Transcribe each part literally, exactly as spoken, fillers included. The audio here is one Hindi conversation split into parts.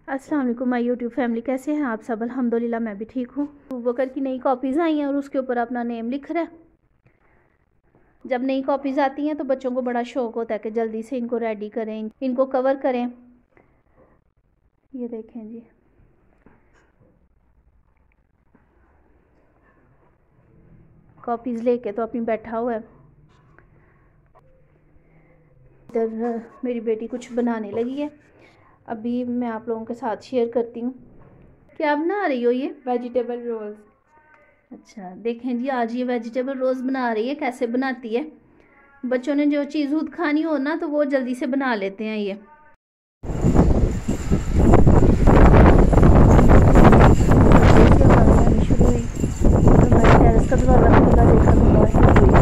अस्सलाम वालेकुम माय यूट्यूब फैमिली, कैसे हैं आप सब। अल्हम्दुलिल्लाह मैं भी ठीक हूँ। बकर की नई कॉपीज़ आई हैं और उसके ऊपर अपना नेम लिख रहा है। जब नई कॉपीज़ आती हैं तो बच्चों को बड़ा शौक़ होता है कि जल्दी से इनको रेडी करें, इनको कवर करें। ये देखें जी, कॉपीज़ लेके तो अपनी बैठा हुआ है। इधर मेरी बेटी कुछ बनाने लगी है, अभी मैं आप लोगों के साथ शेयर करती हूँ। क्या बना रही हो? ये वेजिटेबल रोल्स। अच्छा देखें जी, आज ये वेजिटेबल रोल्स बना रही है। कैसे बनाती है? बच्चों ने जो चीज़ खुद खानी हो ना तो वो जल्दी से बना लेते हैं। ये शुरू हुई तो मैं टेरेस का दरवाज़ा खुला देखा तो बारिश हुई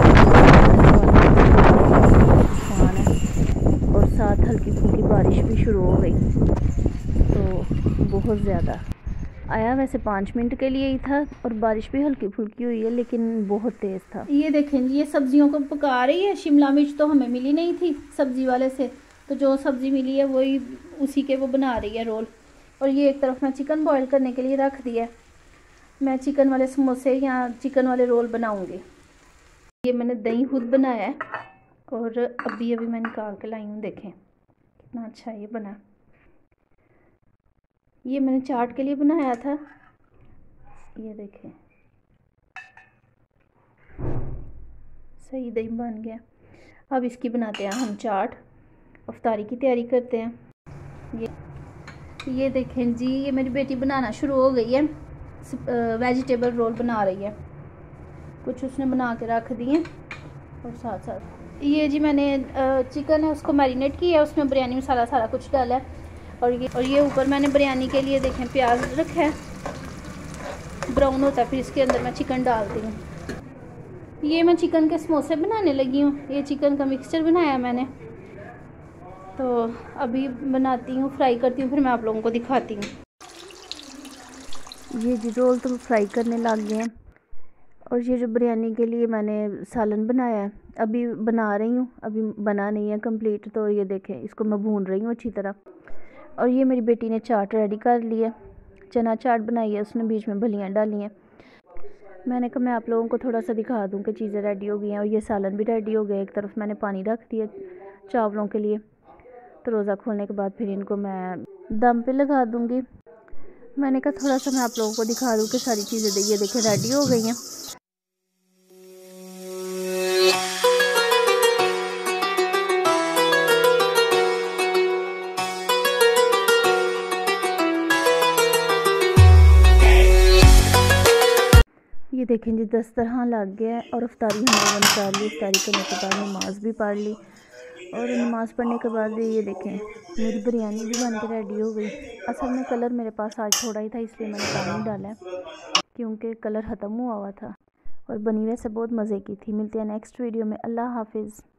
और साथ हल्की फुल्की बारिश भी शुरू हो गई। तो बहुत ज़्यादा आया, वैसे पाँच मिनट के लिए ही था और बारिश भी हल्की फुल्की हुई है लेकिन बहुत तेज़ था। ये देखें जी, ये सब्जियों को पका रही है। शिमला मिर्च तो हमें मिली नहीं थी सब्ज़ी वाले से, तो जो सब्ज़ी मिली है वही उसी के वो बना रही है रोल। और ये एक तरफ मैं चिकन बॉईल करने के लिए रख दिया। मैं चिकन वाले समोसे या चिकन वाले रोल बनाऊँगी। ये मैंने दही खुद बनाया है और अभी अभी मैं निकाल के लाई हूँ। देखें कितना अच्छा ये बना। ये मैंने चाट के लिए बनाया था। ये देखें सही दही बन गया। अब इसकी बनाते हैं हम चाट, अफ्तारी की तैयारी करते हैं। ये ये देखें जी, ये मेरी बेटी बनाना शुरू हो गई है। वेजिटेबल रोल बना रही है। कुछ उसने बना के रख दिए और साथ साथ ये जी मैंने चिकन है उसको मैरिनेट किया है, उसमें बिरयानी मसाला सारा कुछ डाला है। और ये और ये ऊपर मैंने बिरयानी के लिए देखें प्याज रखा है, ब्राउन होता है फिर इसके अंदर मैं चिकन डालती हूँ। ये मैं चिकन के समोसे बनाने लगी हूँ। ये चिकन का मिक्सचर बनाया मैंने, तो अभी बनाती हूँ, फ्राई करती हूँ, फिर मैं आप लोगों को दिखाती हूँ। ये जी रोल तो फ्राई करने लग गए हैं और ये जो बिरयानी के लिए मैंने सालन बनाया है अभी बना रही हूँ, अभी बना नहीं है कंप्लीट। तो ये देखें इसको मैं भून रही हूँ अच्छी तरह। और ये मेरी बेटी ने चाट रेडी कर ली है, चना चाट बनाई है उसने, बीच में फलियाँ डाली हैं। मैंने कहा मैं आप लोगों को थोड़ा सा दिखा दूं कि चीज़ें रेडी हो गई हैं। और ये सालन भी रेडी हो गया। एक तरफ मैंने पानी रख दिया चावलों के लिए, तो रोज़ा खोलने के बाद फिर इनको मैं दम पे लगा दूंगी। मैंने कहा थोड़ा सा मैं आप लोगों को दिखा दूं कि सारी चीज़ें ये देखें रेडी हो गई हैं। ये देखें जी दस्तरखान लग गया है और अफ्तारी हमने निकाल ली। अफ्तारी करने के बाद नमाज़ भी पढ़ ली और नमाज़ पढ़ने के बाद ये देखें मेरी बिरयानी भी बन के रेडी हो गई। असल में कलर मेरे पास आज थोड़ा ही था इसलिए मैंने पानी डाला है, क्योंकि कलर ख़त्म हुआ हुआ था और बनी वैसे बहुत मज़े की थी। मिलते हैं नेक्स्ट वीडियो में। अल्लाह हाफिज़।